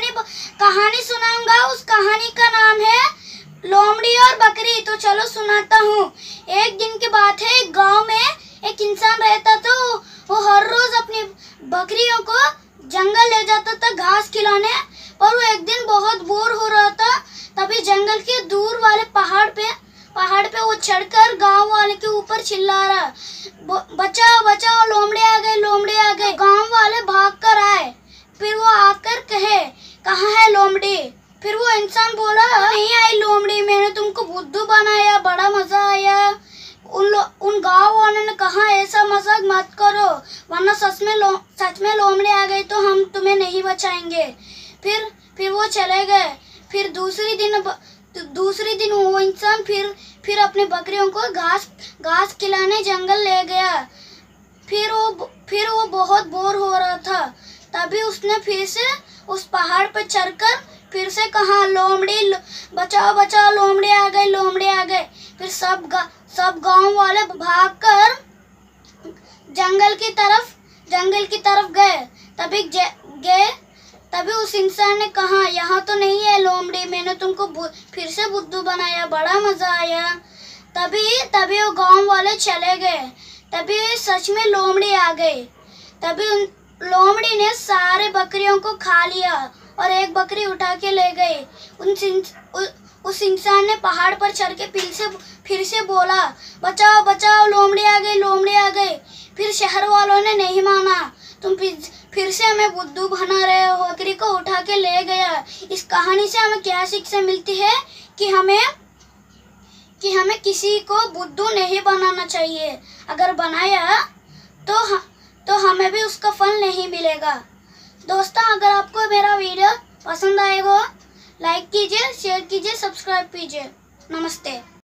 कहानी सुनाऊंगा। उस कहानी का नाम है लोमड़ी और बकरी। तो चलो सुनाता हूँ। एक दिन की बात है, एक गांव में एक इंसान रहता था। वो हर रोज अपनी बकरियों को जंगल ले जाता था घास खिलाने। पर वो एक दिन बहुत बोर हो रहा था। तभी जंगल के दूर वाले पहाड़ पे वो चढ़कर गांव वाले के ऊपर चिल्ला रहा, बचाओ बचाओ, लोमड़ी आ गए, लोमड़ी आ गए। गांव वाले भाग कर आए। फिर वो आकर कहे, कहाँ है लोमड़ी? फिर वो इंसान बोला, नहीं आई लोमड़ी, मैंने तुमको बुद्धू बनाया, बड़ा मजा आया। उन गांव वालों ने कहा, ऐसा मजाक मत करो, वरना सच में लोमड़ी आ गई तो हम तुम्हें नहीं बचाएंगे। फिर वो चले गए। फिर दूसरी दिन वो इंसान फिर अपनी बकरियों को घास खिलाने जंगल ले गया। फिर वो बहुत बोर हो रहा था। तभी उसने फिर से उस पहाड़ पर चढ़कर फिर से कहा, लोमड़ी बचाओ बचाओ, लोमड़ी आ गए, लोमड़ी आ गए। फिर सब गांव वाले भागकर जंगल की तरफ गए। तभी उस इंसान ने कहा, यहाँ तो नहीं है लोमड़ी, मैंने तुमको फिर से बुद्धू बनाया, बड़ा मजा आया। तभी वो गांव वाले चले गए। तभी सच में लोमड़ी आ गई। तभी लोमड़ी ने सारे बकरियों को खा लिया और एक बकरी उठा के ले गई। उस इंसान ने पहाड़ पर चढ़ के फिर से बोला, बचाओ बचाओ, लोमड़ी आ गई, लोमड़ी आ गई। फिर शहर वालों ने नहीं माना, तुम फिर से हमें बुद्धू बना रहे हो। बकरी को उठा के ले गया। इस कहानी से हमें क्या शिक्षा मिलती है कि हमें किसी को बुद्धू नहीं बनाना चाहिए। अगर बनाया तो हमें भी उसका फल नहीं मिलेगा। दोस्तों, अगर आपको मेरा वीडियो पसंद आएगा, लाइक कीजिए, शेयर कीजिए, सब्सक्राइब कीजिए। नमस्ते।